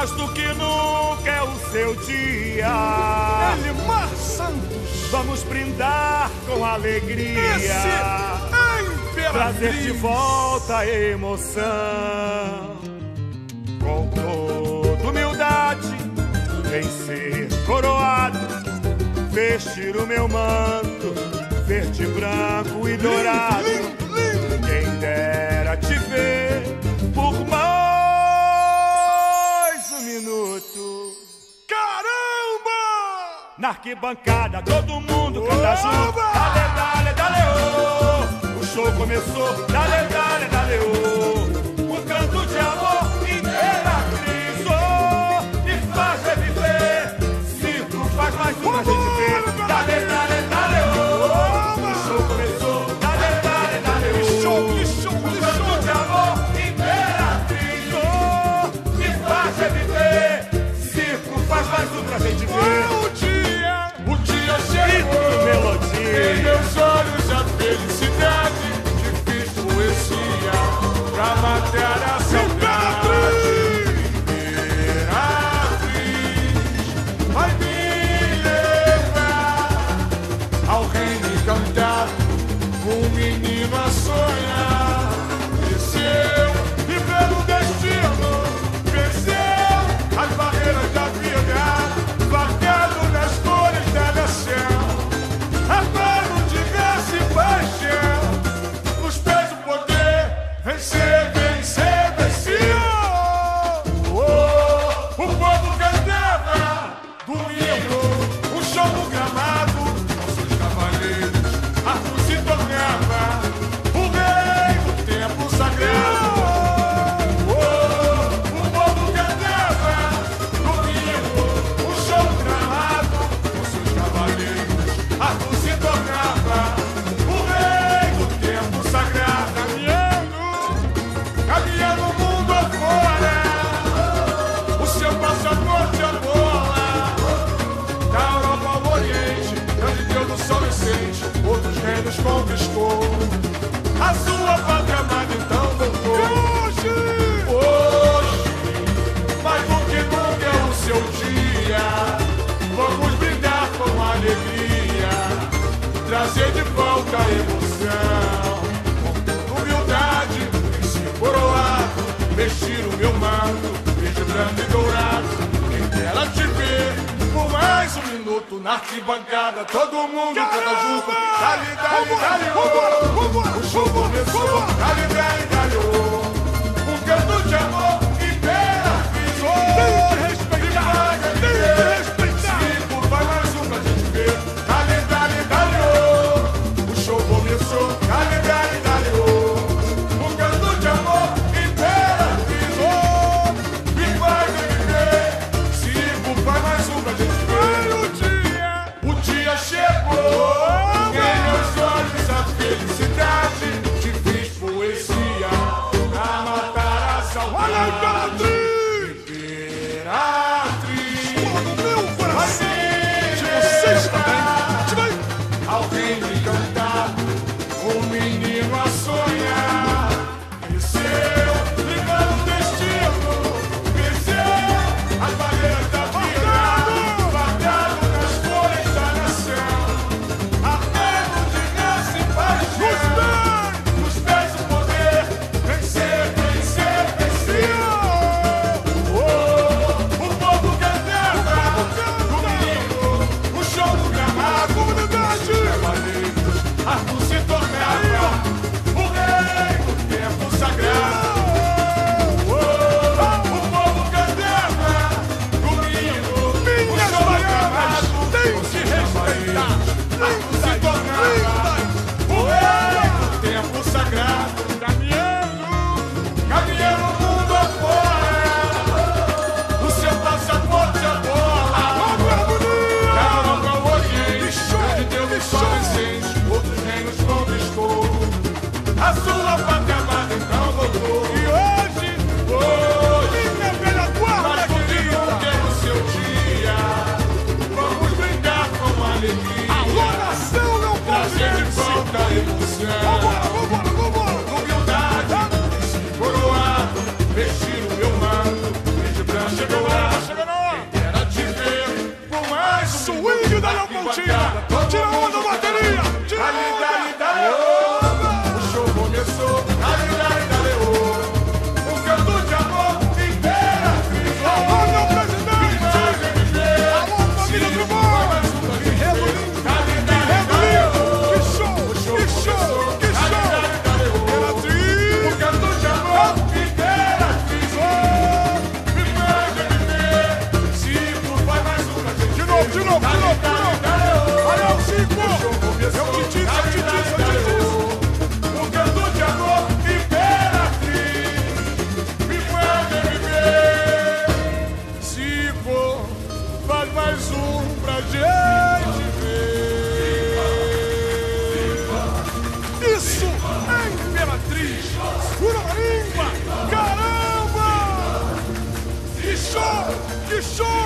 mais do que nunca é o seu dia. Elimar Santos. Vamos brindar com alegria. Esse é Imperatriz. Trazer de volta a emoção. Com toda humildade, em ser coroado, vestir o meu manto, verde, branco e dourado. Quem dera te ver por mais um minuto. Caramba! Na arquibancada todo mundo canta junto. Dale, dale, dale, oh. O show começou. Dale, dale, dale, oh. O canto de amor Imperatriz, oh. Me faz reviver. Circo faz mais um pra gente ver. Dale, dale, dale, oh. O show começou. Dale, dale, dale, oh. O canto de amor Imperatriz, oh. Me faz reviver. Circo faz mais um pra gente ver. O dia chegou. Melodia. Em meus olhos a felicidade. Fiz poesia pra matar a saudade. Imperatriz vai me levar ao reino encantado, um menino a sonhar. Desceu e pelo destino venceu as barreiras da vida, marcado nas cores da nação. Agora não tivesse paixão, nos pés o poder, vencer, vencer, vencer. Oh, o povo cantava, domingo, o show no gramado, nossos cavaleiros, Arthur se tornava o rei do templo sagrado. Oh, o povo cantava, domingo, o show no gramado, nossos cavaleiros, Arthur se tornava o rei do templo sagrado. Caminhando o mundo afora, o seu passaporte a bola. Da Europa ao Oriente, grande Deus do sol nascente, outros reinos conquistou. A sua pátria amada então voltou. Hoje, mais do que nunca é o seu dia. Vamos brindar com alegria, trazer de volta a emoção. Com humildade, em ser coroado, vestir o meu manto, verde, branco e dourado. Quem dera te ver por mais um minuto na arquibancada, todo mundo canta junto. Dale, dale, dale, oh. O show começou. Dale, dale, dale, oh. Um canto de amor Imperatriz, oh. Circo, vai mais um pra gente ver. Dale, dale, dale, oh. O show começou. Dale, dale, dale, oh. Um canto de amor Imperatriz, oh. Me faz reviver. Circo, vai mais um pra gente ver. O dia chegou. Em meus olhos a felicidade. Te fiz poesia mais um pra gente ver. Isso é Imperatriz, Urubimba, caramba! Que show! Que show!